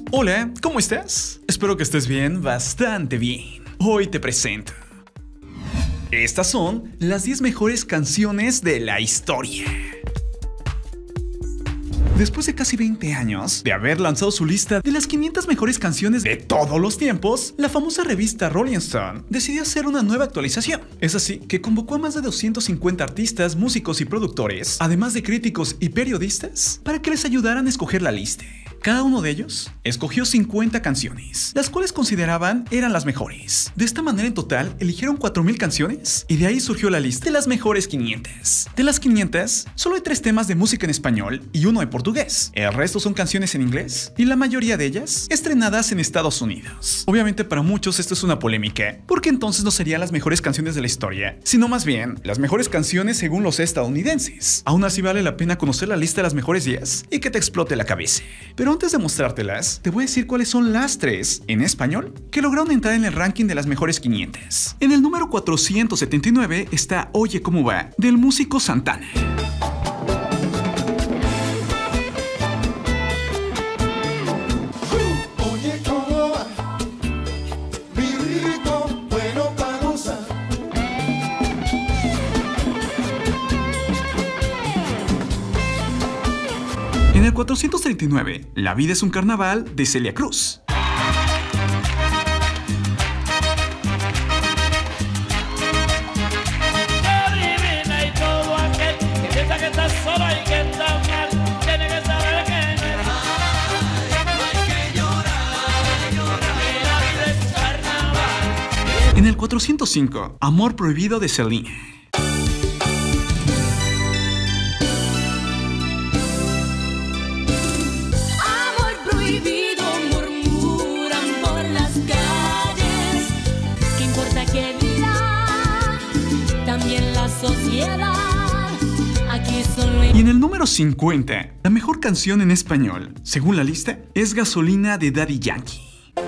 Hola, ¿cómo estás? Espero que estés bien, bastante bien. Hoy te presento. Estas son las 10 mejores canciones de la historia. Después de casi 20 años de haber lanzado su lista de las 500 mejores canciones de todos los tiempos, la famosa revista Rolling Stone decidió hacer una nueva actualización. Es así que convocó a más de 250 artistas, músicos y productores, además de críticos y periodistas, para que les ayudaran a escoger la lista. Cada uno de ellos escogió 50 canciones, las cuales consideraban eran las mejores. De esta manera en total eligieron 4000 canciones y de ahí surgió la lista de las mejores 500. De las 500, solo hay 3 temas de música en español y uno en portugués. El resto son canciones en inglés y la mayoría de ellas estrenadas en Estados Unidos. Obviamente para muchos esto es una polémica, porque entonces no serían las mejores canciones de la historia, sino más bien las mejores canciones según los estadounidenses. Aún así vale la pena conocer la lista de las mejores 10 y que te explote la cabeza. Pero antes de mostrártelas, te voy a decir cuáles son las 3 en español que lograron entrar en el ranking de las mejores 500. En el número 479 está Oye Cómo Va, del músico Santana. En el 439, La vida es un carnaval, de Celia Cruz. En el 405, Amor prohibido, de Selena. Y en el número 50, la mejor canción en español, según la lista, es Gasolina, de Daddy Yankee.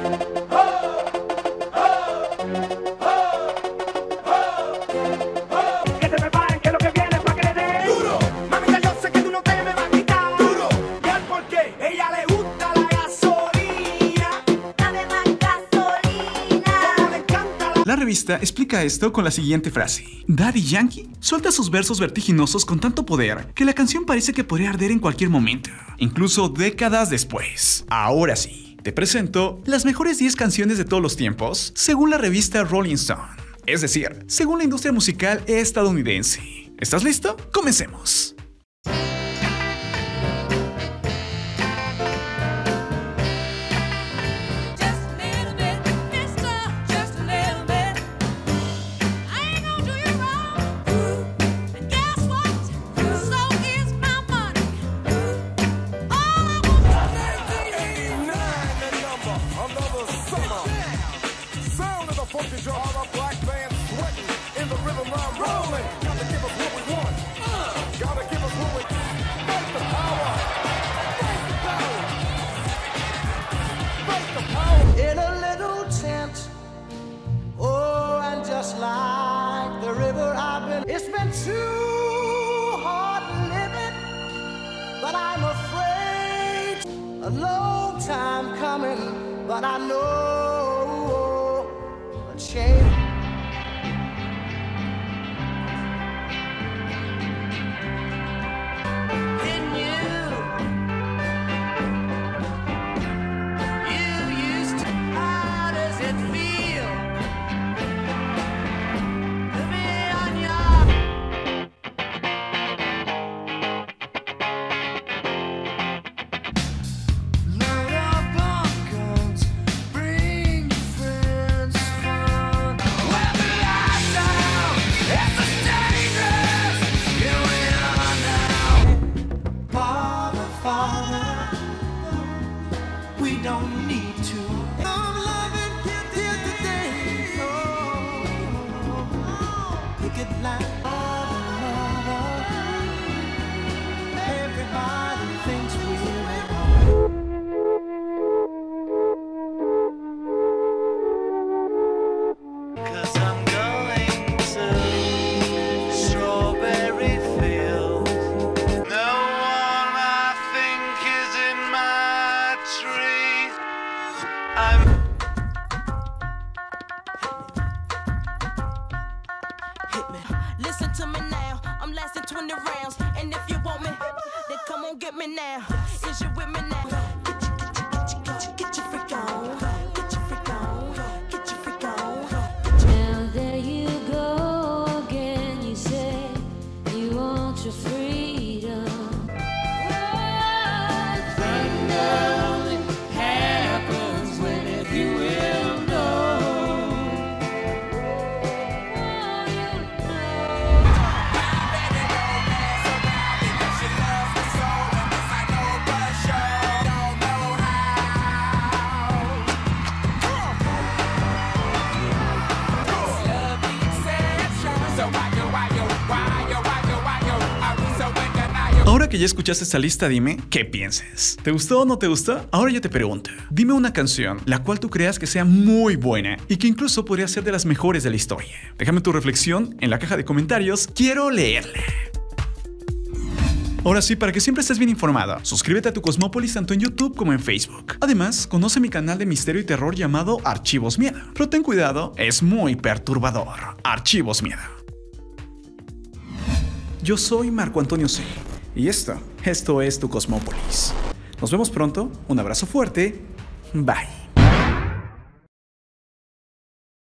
La revista explica esto con la siguiente frase: Daddy Yankee suelta sus versos vertiginosos con tanto poder que la canción parece que podría arder en cualquier momento, incluso décadas después. Ahora sí, te presento las mejores 10 canciones de todos los tiempos, según la revista Rolling Stone, es decir, según la industria musical estadounidense. ¿Estás listo? Comencemos. It's been too hard living, but I'm afraid. A long time coming, but I know a change. Come get me now. Is you with me now? Get your freak on. Get your freak on. Get your freak on. Now there you go again. You say you want your freedom. Thunder happens when if you will know. Ahora que ya escuchaste esta lista, dime qué pienses. ¿Te gustó o no te gustó? Ahora yo te pregunto. Dime una canción la cual tú creas que sea muy buena y que incluso podría ser de las mejores de la historia. Déjame tu reflexión en la caja de comentarios. Quiero leerla. Ahora sí, para que siempre estés bien informado, suscríbete a tu Cosmópolis tanto en YouTube como en Facebook. Además, conoce mi canal de misterio y terror llamado Archivos Miedo. Pero ten cuidado, es muy perturbador. Archivos Miedo. Yo soy Marco Antonio C. Y esto es tu Cosmópolis. Nos vemos pronto, un abrazo fuerte, bye.